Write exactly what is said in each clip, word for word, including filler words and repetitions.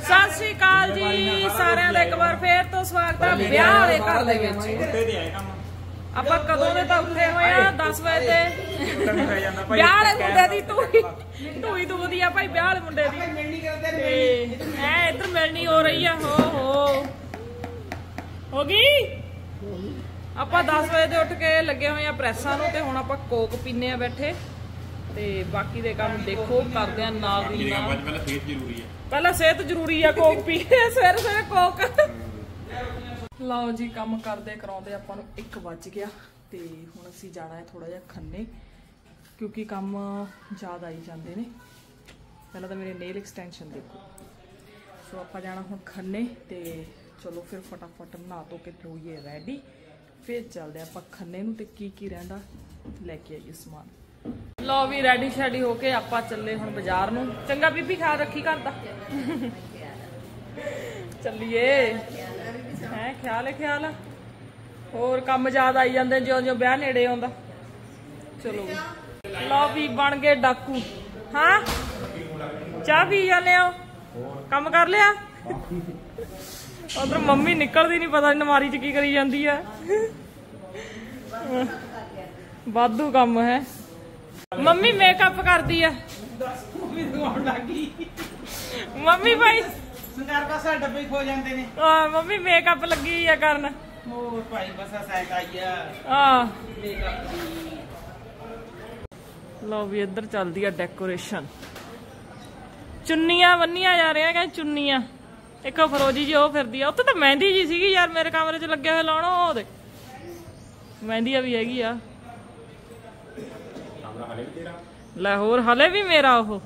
ਸਤਿ ਸ਼੍ਰੀ ਅਕਾਲ ਜੀ ਸਾਰਿਆਂ ਦਾ ਇੱਕ ਵਾਰ ਫੇਰ ਤੋਂ ਸਵਾਗਤ ਹੈ ਵਿਆਹ ਵਾਲੇ ਘਰ ਦੇ ਵਿੱਚ। ਆਪਾਂ ਕਦੋਂ ਦੇ ਤਾਂ ਉੱਠੇ ਹੋਏ ਆ ਦਸ ਵਜੇ ਤੇ ਵਿਆਹ ਵਾਲੇ ਮੁੰਡੇ ਦੀ ਟੂਈ ਟੂਈ ਤੋਂ ਵਧੀਆ ਭਾਈ ਵਿਆਹ ਵਾਲੇ ਮੁੰਡੇ ਦੀ ਐ ਇੱਧਰ ਮਿਲਣੀ ਹੋ ਰਹੀ ਆ। ਹੋ ਹੋ ਹੋ ਗਈ। ਆਪਾਂ ਦਸ ਵਜੇ ਤੇ ਉੱਠ ਕੇ ਲੱਗੇ ਹੋਏ ਆ ਪ੍ਰੈਸਾਂ ਨੂੰ ਤੇ ਹੁਣ ਆਪਾਂ ਕੋਕ ਪੀਨੇ ਆ ਬੈਠੇ ਤੇ ਬਾਕੀ ਦੇ ਕੰਮ ਦੇਖੋ ਕਰਦੇ ਆ ਨਾਲ ਦੀ ਨਾਲ। ਪਹਿਲਾਂ ਸਿਹਤ ਜ਼ਰੂਰੀ ਆ ਪਹਿਲਾਂ ਸਿਹਤ ਜ਼ਰੂਰੀ ਆ ਕੋਕ ਪੀ ਕੇ ਸਵੇਰੇ ਸਵੇਰੇ ਕੋਕ। ਲਓ ਜੀ ਕੰਮ ਕਰਦੇ ਕਰਾਉਂਦੇ ਆਪਾਂ ਨੂੰ ਇੱਕ ਵੱਜ ਗਿਆ ਤੇ ਹੁਣ ਅਸੀਂ ਜਾਣਾ ਹੈ ਥੋੜਾ ਜਿਹਾ ਖੰਨੇ ਕਿਉਂਕਿ ਕੰਮ ਜ਼ਿਆਦਾ ਆਈ ਜਾਂਦੇ ਨੇ। ਪਹਿਲਾਂ ਤਾਂ ਮੇਰੇ ਨੇਲ ਐਕਸਟੈਂਸ਼ਨ ਦੇਖੋ। ਸੋ ਆਪਾਂ ਜਾਣਾ ਹੁਣ ਖੰਨੇ ਤੇ ਚਲੋ ਫਿਰ ਫਟਾਫਟ ਨਹਾ ਧੋ ਕੇ ਹੋਈਏ ਰੈਡੀ ਫਿਰ ਚੱਲਦੇ ਆਪਾਂ ਖੰਨੇ ਨੂੰ ਤੇ ਕੀ ਕੀ ਰਹਿੰਦਾ ਲੈ ਕੇ ਆਈਏ ਸਮਾਨ। ਲਓ ਵੀ ਰੈਡੀ ਸ਼ੈਡੀ ਹੋ ਕੇ ਆਪਾਂ ਚੱਲੇ ਹੁਣ ਬਾਜ਼ਾਰ ਨੂੰ। ਚੰਗਾ ਬੀਬੀ ਖਿਆਲ ਰੱਖੀ ਘਰ ਦਾ। ਚੱਲੀਏ ਹੈ ਖਿਆਲ ਹੈ ਖਿਆਲ। ਹੋਰ ਕੰਮ ਜ਼ਿਆਦਾ ਆਈ ਜਾਂਦੇ ਜਿਉਂ ਜਿਉਂ ਵਿਆਹ ਨੇੜੇ ਆਉਂਦਾ। ਚਲੋ ਲਓ ਵੀ ਬਣ ਗਏ ਡਾਕੂ। ਹਾਂ ਚਾਹ ਪੀ ਜਾਂਦੇ ਹੋ ਕੰਮ ਕਰ ਲਿਆ। ਉਧਰ ਮੰਮੀ ਨਿਕਲਦੀ ਨੀ ਪਤਾ ਨਮਾਰੀ ਚ ਕੀ ਕਰੀ ਜਾਂਦੀ ਆ। ਵਾਧੂ ਕੰਮ ਹੈ। ਮੰਮੀ ਮੇਕਅਪ ਕਰਦੀ ਆ। ਮੰਮੀ ਭਾਈ ਸੰਗਾਰ ਬਸਾ ਡੱਬੇ ਖੋ ਜਾਂਦੇ ਨੇ। ਆ ਮੰਮੀ ਮੇਕਅਪ ਲੱਗੀ ਆ ਕਰਨ। ਹੋਰ ਭਾਈ ਬਸਾ ਸਾਈਡ ਆਈ ਆ ਆ ਮੇਕਅਪ ਦੀ। ਲਓ ਵੀ ਇੱਧਰ ਚੱਲਦੀ ਆ ਡੈਕੋਰੇਸ਼ਨ। ਚੁੰਨੀਆਂ ਬੰਨੀਆਂ ਜਾ ਰਹੀਆਂ ਕਿ ਚੁੰਨੀਆਂ। ਇੱਕ ਫਰੋਜੀ ਜੀ ਉਹ ਫਿਰਦੀ ਆ। ਉੱਥੇ ਤਾਂ ਮਹਿੰਦੀ ਜੀ ਸੀਗੀ ਯਾਰ ਮੇਰੇ ਕਮਰੇ 'ਚ ਲੱਗੇ ਹੋਏ ਲਾਉਣ। ਉਹਦੇ ਮਹਿੰਦੀ ਆ ਵੀ ਹੈਗੀ ਆ। ਲੈ ਹੋਰ ਹਲੇ ਵੀ ਮੇਰਾ ਉਹ।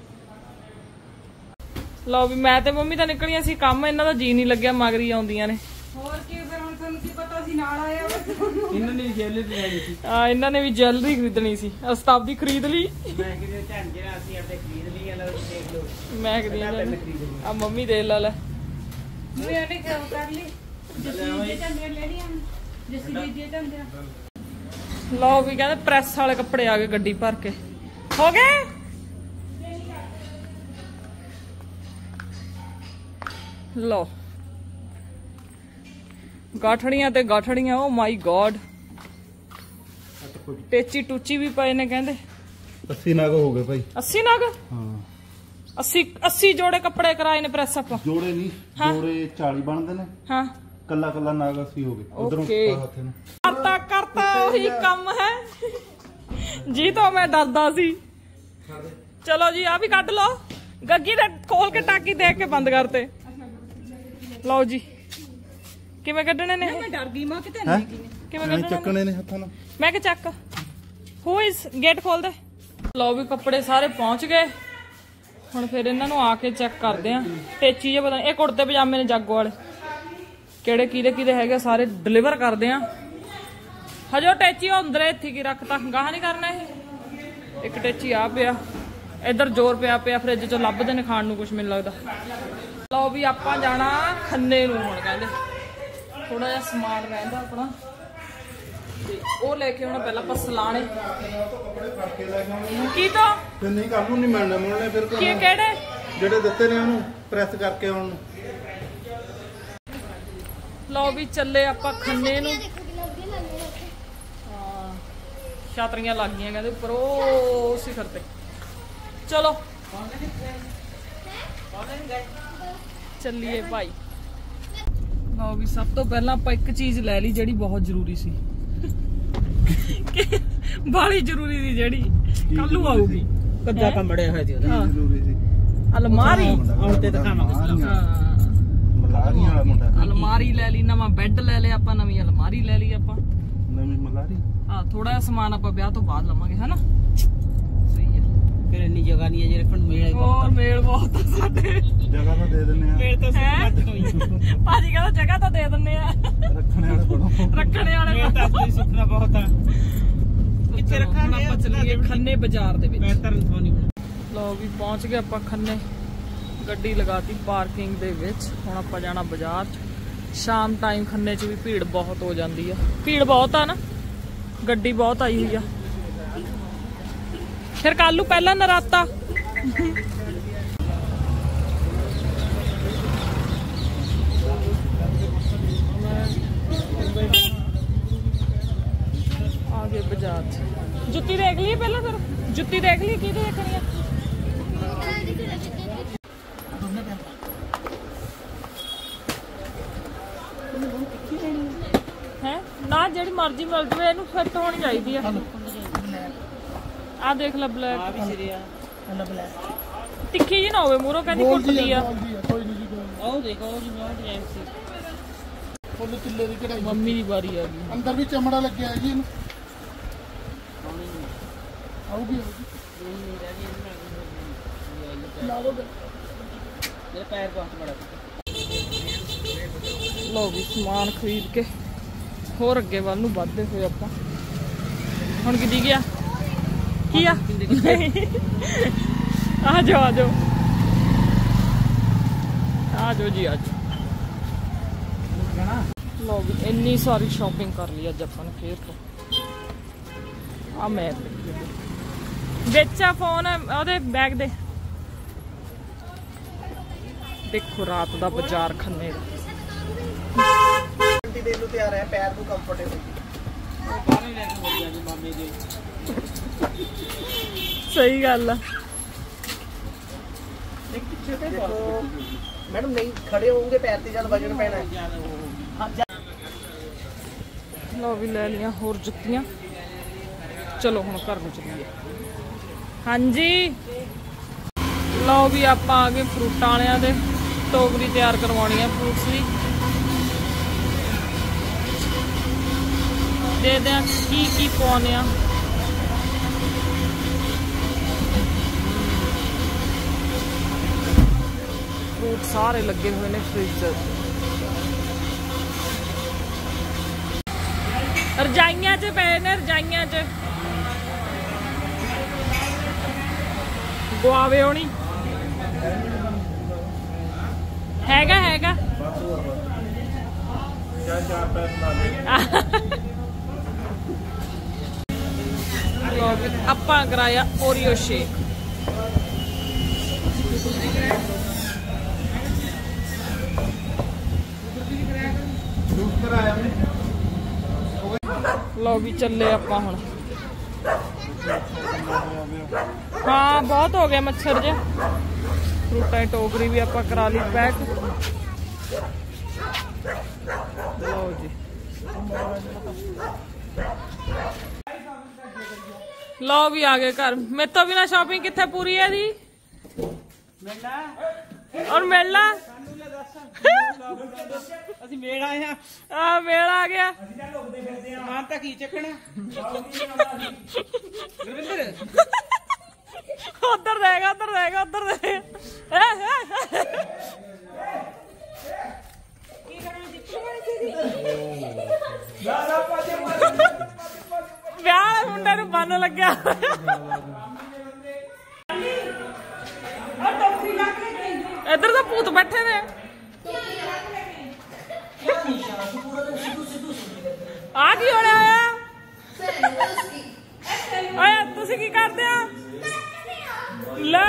ਲਓ ਵੀ ਮੈਂ ਤੇ ਮੰਮੀ ਤਾਂ ਨਿਕਲੀਆਂ ਸੀ ਕੰਮ। ਇਹਨਾਂ ਦਾ ਜੀ ਨਹੀਂ ਲੱਗਿਆ ਮਗਰੀ ਆਉਂਦੀਆਂ ਨੇ। ਹੋਰ ਕੀ ਫਿਰ ਹੁਣ ਤੁਹਾਨੂੰ ਕੀ ਪਤਾ ਸੀ ਨਾਲ ਆਏ ਹੋ। ਇਹਨਾਂ ਨੇ ਜੈਲਰੀ ਲੈਣੀ ਸੀ। ਆ ਇਹਨਾਂ ਨੇ ਵੀ ਜੈਲਰੀ ਖਰੀਦਣੀ ਸੀ। ਅਸਤਾਬ ਦੀ ਖਰੀਦ ਲਈ। ਮੈਂ ਕਿਹਾ ਝਾਂਜੇ ਨਾਲ ਅਸੀਂ ਆਪਣੇ ਖਰੀਦ ਲਈ। ਇਹਨਾਂ ਨੂੰ ਦੇਖ ਲਓ ਮੈਂ ਕਹਦੀ ਆ ਮੰਮੀ ਦੇ ਲਾ ਲੈ। ਮੈਂ ਉਹਨੇ ਕਿਉਂ ਕਰ ਲਈ ਜਸੀ ਦੇ ਝੰਡੇ ਲੈ ਲਈਆਂ ਜਸੀ ਦੇ ਦੇ ਝੰਡੇ। ਲਓ ਵੀ ਕਹਿੰਦੇ ਪ੍ਰੈਸ ਵਾਲੇ ਕੱਪੜੇ ਆ ਗਏ ਗੱਡੀ ਭਰ ਕੇ। ਹੋ ਗਏ ਲਓ ਗਾਠੜੀਆਂ ਤੇ ਗਾਠੜੀਆਂ। ਓ ਮਾਈ ਗॉड ਟੇਚੀ ਟੂਚੀ ਵੀ ਪਏ ਨੇ ਕਹਿੰਦੇ। अस्सी नाग हो गए भाई। अस्सी नाग। हाँ अस्सी अस्सी जोड़े कपड़े कराए ने प्रेस आप। जोड़े नहीं हाँ? जोड़े चाली बनते ने। हाँ कला कला नाग अस्सी हो गए। उधरों करता करता वही कम है जी। तो मैं डरदा सी। चलो जी आ भी कट लो। गग्गी ने खोल के टाकी देख के बंद करते। लो जी किवें कड्डने ने। मैं डर गई मां किते नहीं की किवें कड्डने चक्कने ने हत्थां नाल। मैं के चक हु इज गेट खोल दे। लो भी कपड़े सारे पहुंच गए। ਹੁਣ ਫਿਰ ਇਹਨਾਂ ਨੂੰ ਆ ਕੇ ਚੈੱਕ ਕਰਦੇ ਆ। ਟੇਚੀ ਜੇ ਪਤਾ ਇਹ ਕੁੜਤੇ ਪਜਾਮੇ ਨੇ ਜਾਗੋ ਵਾਲੇ ਕਿਹੜੇ ਕਿਹਦੇ ਕਿਹਦੇ ਹੈਗੇ ਸਾਰੇ ਡਿਲੀਵਰ ਕਰਦੇ ਆ। ਹਜੋ ਟੇਚੀ ਉਹ ਅੰਦਰ ਇੱਥੇ ਕੀ ਰੱਖਤਾ ਗਾਹ ਨਹੀਂ ਕਰਨਾ ਇਹ। ਇੱਕ ਟੇਚੀ ਆ ਪਿਆ ਇੱਧਰ ਜ਼ੋਰ ਪਿਆ ਪਿਆ ਫਰਿੱਜ ਚੋਂ ਲੱਭਦੇ ਨੇ ਖਾਣ ਨੂੰ ਕੁਝ ਮੈਨੂੰ ਲੱਗਦਾ। ਲਓ ਵੀ ਆਪਾਂ ਜਾਣਾ ਖੰਨੇ ਨੂੰ ਹੁਣ ਕਹਿੰਦੇ ਥੋੜਾ ਜਿਹਾ ਸਮਾਨ ਰਹਿੰਦਾ ਆਪਣਾ ਤੇ ਉਹ ਲੈ ਕੇ ਆਉਣਾ ਪਹਿਲਾਂ ਆਪਾਂ ਸਲਾਣੇ ਕੀ ਤਾਂ ਫਿਰ ਨਹੀਂ ਕੱਲ ਨੂੰ ਨਹੀਂ ਮਿਲਣਾ ਮਿਲਣੇ ਫਿਰ ਕੀ ਕਿਹੜੇ ਜਿਹੜੇ ਦਿੱਤੇ ਨੇ ਉਹਨੂੰ ਪ੍ਰੈਸ ਕਰਕੇ ਆਉਣ ਨੂੰ। ਲਓ ਵੀ ਚੱਲੇ ਆਪਾਂ ਖੰਨੇ ਨੂੰ। ਹਾਂ ਛਾਤਰੀਆਂ ਲੱਗ ਗਈਆਂ ਕਹਿੰਦੇ ਉੱਪਰ ਉਹ ਸਿਖਰ ਤੇ। ਚਲੋ ਚੱਲੀਏ ਭਾਈ। ਲਓ ਵੀ ਸਭ ਤੋਂ ਪਹਿਲਾਂ ਆਪਾਂ ਇੱਕ ਚੀਜ਼ ਲੈ ਲਈ ਜਿਹੜੀ ਬਹੁਤ ਜ਼ਰੂਰੀ ਸੀ। ਬਾਲੀ ਜ਼ਰੂਰੀ ਸੀ ਜਿਹੜੀ ਕੱਲ ਨੂੰ ਆਊਗੀ। ਕੱਦਾ ਕੰਬੜਿਆ ਹੋਇਆ ਸੀ ਉਹਦਾ। ਜ਼ਰੂਰੀ ਸੀ ਅਲਮਾਰੀ। ਹੁਣ ਤੇ ਦਿਖਾਵਾਂਗੇ। ਹਾਂ ਮਲਾਰੀ ਵਾਲਾ ਮੁੰਡਾ। ਅਲਮਾਰੀ ਲੈ ਲਈ ਨਵਾਂ ਬੈੱਡ ਲੈ ਲਿਆ ਆਪਾਂ ਨਵੀਂ ਅਲਮਾਰੀ ਲੈ ਲਈ ਆਪਾਂ ਨਵੀਂ ਮਲਾਰੀ। ਹਾਂ ਥੋੜਾ ਜਿਹਾ ਸਮਾਨ ਆਪਾਂ ਵਿਆਹ ਤੋਂ ਬਾਅਦ ਲਵਾਂਗੇ ਹਨਾ। ਸਹੀ ਹੈ ਫਿਰ ਇੰਨੀ ਜਗ੍ਹਾ ਨਹੀਂ ਹੈ ਜੇ ਰੱਖਣ ਨੂੰ ਮੇਲ ਹੋਰ ਮੇਲ ਬਹੁਤ ਆ ਸਾਡੇ। ਜਗ੍ਹਾ ਤਾਂ ਦੇ ਦਿੰਨੇ ਆ। ਮੇਲ ਤਾਂ ਵੱਧ ਹੋਈ। ਭਾਜੀ ਕਹਿੰਦਾ ਜਗ੍ਹਾ ਤਾਂ ਦੇ ਦਿੰਨੇ ਆ। ਰੱਖਣੇ ਵਾਲੇ ਬਣੋ। ਰੱਖਣੇ ਵਾਲੇ ਮੇਲ ਤਾਂ ਕੋਈ ਸੁਪਨਾ ਬਹੁਤ ਆ। ਕਿੱਥੇ ਰੱਖਾਂਗੇ ਆਪਾਂ ਚੱਲੀਏ ਖੰਨੇ ਬਾਜ਼ਾਰ ਦੇ ਵਿੱਚ। ਮੈਂ ਤਰਨ ਸੋਨੀ ਬਣਾ। ਲਓ ਵੀ ਪਹੁੰਚ ਗਏ ਆਪਾਂ ਖੰਨੇ। ਗੱਡੀ ਲਗਾਤੀ ਪਾਰਕਿੰਗ ਦੇ ਵਿੱਚ। ਹੁਣ ਆਪਾਂ ਜਾਣਾ ਬਾਜ਼ਾਰ 'ਚ। ਸ਼ਾਮ ਟਾਈਮ ਖੰਨੇ 'ਚ ਵੀ ਭੀੜ ਬਹੁਤ ਹੋ ਜਾਂਦੀ ਆ। ਭੀੜ ਬਹੁਤ ਆ ਨਾ ਗੱਡੀ ਬਹੁਤ ਆਈ ਹੋਈ ਆ। ਫਿਰ ਕੱਲ ਨੂੰ ਪਹਿਲਾਂ ਨਰਾਤਾ ਆ ਗਏ ਬਾਜ਼ਾਰ ਚ। ਜੁੱਤੀ ਦੇਖ ਲਈ ਪਹਿਲਾਂ, ਫਿਰ ਜੁੱਤੀ ਦੇਖ ਲਈ ਕੀ ਦੇਖਣੀ ਆ। ਹੈ ਨਾ ਜਿਹੜੀ ਮਰਜ਼ੀ ਮਿਲ ਜਵੇ, ਇਹਨੂੰ ਫਿੱਟ ਹੋਣੀ ਚਾਹੀਦੀ ਆ। ਆ ਦੇਖ ਲੈ ਬਲੈਕ, ਆ ਵੀ ਸਿਰੇ ਆ ਤਿੱਖੀ ਜੀ ਨਾ ਹੋਵੇ ਮੂਹਰੋਂ, ਕਹਿੰਦੀ ਕੁੱਟਦੀ ਆ। ਕੋਈ ਨਹੀਂ ਜੀ ਉਹ ਦੇਖੋ ਜੀ ਬਹੁਤ ਡਿਜ਼ਾਈਨ ਸੀ। ਫੁੱਲ ਤਿੱਲੇ ਦੀ ਕਢਾਈ, ਮੰਮੀ ਦੀ ਵਾਰੀ ਆ ਗਈ। ਅੰਦਰ ਵੀ ਚਮੜਾ ਲੱਗਿਆ ਹੈ ਜੀ ਇਹਨੂੰ। ਆਉਗੀ ਲਾ ਦੋ ਮੇਰੇ ਪੈਰ ਬਹੁਤ ਬੜਾ ਲਓ ਵੀ ਸਮਾਨ ਖਰੀਦ ਕੇ ਹੋਰ ਅੱਗੇ ਵੱਲ ਨੂੰ ਵੱਧਦੇ ਹੋਏ ਆਪਾਂ। ਹੁਣ ਕਿੱਦੀ ਗਿਆ ਕੀ ਆ? ਆ ਜਾਓ ਆ ਜਾਓ ਆ ਜਾਓ ਜੀ, ਆ ਜਾਓ। ਲਓ ਵੀ ਇੰਨੀ ਸਾਰੀ ਸ਼ਾਪਿੰਗ ਕਰ ਲਈ ਅੱਜ ਆਪਾਂ ਨੇ ਫੇਰ ਤੋਂ। ਆ ਮੈਂ ਵਿੱਚ ਆ ਫੋਨ ਉਹਦੇ ਬੈਗ ਦੇ। ਦੇਖੋ ਰਾਤ ਦਾ ਬਾਜ਼ਾਰ ਖੰਨੇ ਦਾ। ਦੇ ਨੂੰ ਤਿਆਰ ਹੈ, ਪੈਰ ਨੂੰ ਕੰਫਰਟੇਬਲ ਉਹ ਬਾਹਰ ਲੈ ਕੇ ਹੋ ਗਿਆ ਜੀ ਮਾਮੇ ਦੇ। ਸਹੀ ਗੱਲ ਆ। ਇੱਕ ਪਿੱਛੇ ਦੇਖੋ ਮੈਡਮ, ਨਹੀਂ ਖੜੇ ਹੋਵੋਗੇ ਪੈਰ ਤੇ ਜਦ ਵਜਨ ਪੈਣਾ ਹੈ। ਲਓ ਵੀ ਲੈ ਲਿਆ ਹੋਰ ਜੁੱਤੀਆਂ। ਚਲੋ ਹੁਣ ਘਰ ਨੂੰ ਚੱਲੀਏ। ਹਾਂਜੀ ਲਓ ਵੀ ਆਪਾਂ ਆ ਗਏ ਫਰੂਟਾਂ ਵਾਲਿਆਂ ਦੇ। ਟੋਕਰੀ ਤਿਆਰ ਕਰਵਾਉਣੀ ਆ ਫਰੂਟਸ ਦੀ। ਦੇ ਦੇ ਕੀ ਕੀ ਪਾਉਣੇ ਆ। ਫਰੂਟ ਸਾਰੇ ਲੱਗੇ ਹੋਏ ਨੇ ਫ੍ਰਿਜ ਦੇ। ਰਜਾਈਆਂ 'ਚ ਪਏ ਨੇ, ਰਜਾਈਆਂ 'ਚ ਗੁਆਵੇ ਹੋਣੀ। ਹੈਗਾ ਹੈਗਾ ਆਪਾਂ ਕਰਾਇਆ ਓਰੀਓ ਸ਼ੇਕ। ਲਓ ਵੀ ਚੱਲੇ ਆਪਾਂ ਹੁਣ। ਹਾਂ ਬਹੁਤ ਹੋ ਗਿਆ ਮੱਛਰ ਜੇ। ਫਰੂਟਾਂ ਦੀ ਟੋਕਰੀ ਵੀ ਆਪਾਂ ਕਰਾ ਲਈ ਪੈਕ। ਲਓ ਜੀ ਲਓ ਵੀ ਆ ਗਏ ਘਰ। ਮੇਰੇ ਤੋਂ ਬਿਨਾ ਸ਼ਾਪਿੰਗ ਕਿੱਥੇ ਪੂਰੀ ਹੈ ਦੀ? ਔਰ ਮਿਲਣਾ ਅਸੀਂ ਮੇਲ ਆਏ ਆ। ਆ ਮੇਲ ਆ ਗਿਆ। ਮਾਨ ਤਾਂ ਕੀ ਚੱਕਣਾ ਗੁਰਵਿੰਦਰ। ਉਧਰ ਦੇਗਾ ਉਧਰ ਦੇਗਾ ਉਧਰ ਦੇਗਾ। ਵਿਆਹ ਮੁੰਡੇ ਨੂੰ ਬੰਨ ਲੱਗਿਆ। ਇੱਧਰ ਤਾਂ ਭੂਤ ਬੈਠੇ ਨੇ। ਆ ਕੀ ਹੋ ਰਿਹਾ ਆ? ਓਏ ਤੁਸੀਂ ਕੀ ਕਰਦੇ ਆ? ਲੈ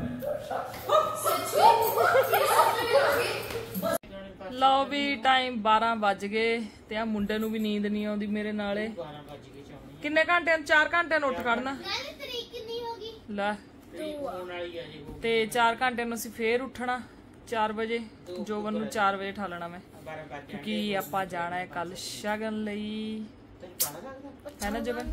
ਲਓ ਵੀ ਟਾਈਮ ਬਾਰਾਂ ਵੱਜ ਗਏ ਤੇ ਆ ਮੁੰਡੇ ਨੂੰ ਵੀ ਨੀਂਦ ਨਹੀਂ ਆਉਂਦੀ ਮੇਰੇ ਨਾਲੇ। ਕਿੰਨੇ ਘੰਟੇ? ਚਾਰ ਘੰਟੇ ਨੂੰ ਉੱਠ ਖੜਨਾ ਲੈ। ਤੇ ਚਾਰ ਘੰਟੇ ਨੂੰ ਅਸੀਂ ਫੇਰ ਉੱਠਣਾ ਚਾਰ ਵਜੇ। ਜੋਬਨ ਨੂੰ ਚਾਰ ਵਜੇ ਠਾਲਣਾ ਮੈਂ, ਕਿਉਂਕਿ ਆਪਾਂ ਜਾਣਾ ਹੈ ਕੱਲ ਸ਼ਗਨ ਲਈ, ਹੈ ਨਾ ਜੋਬਨ?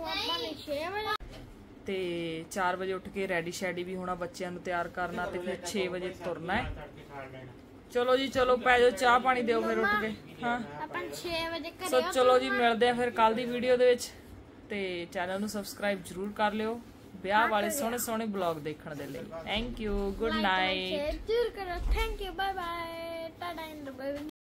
ਤੇ ਚਾਰ ਵਜੇ ਉੱਠ ਕੇ ਰੈਡੀ ਸ਼ੈਡੀ ਵੀ ਹੋਣਾ, ਬੱਚਿਆਂ ਨੂੰ ਤਿਆਰ ਕਰਨਾ ਤੇ ਫਿਰ ਛੇ ਵਜੇ ਤੁਰਨਾ ਹੈ। ਚਲੋ ਜੀ ਚਲੋ ਪੈ ਜਾਓ, ਚਾਹ ਪਾਣੀ ਦਿਓ ਫਿਰ ਉੱਠ ਕੇ। ਹਾਂ ਸੋ ਚਲੋ ਜੀ ਮਿਲਦੇ ਆ ਫਿਰ ਕੱਲ ਦੀ ਵੀਡੀਓ ਦੇ ਵਿੱਚ। ਤੇ ਚੈਨਲ ਨੂੰ ਸਬਸਕ੍ਰਾਈਬ ਜ਼ਰੂਰ ਕਰ ਲਿਓ ਵਿਆਹ ਵਾਲੇ ਸੋਹਣੇ ਸੋਹਣੇ ਬਲੌਗ ਦੇਖਣ ਦੇ ਲਈ। Thank you, good night. Thank you, bye bye, Tata.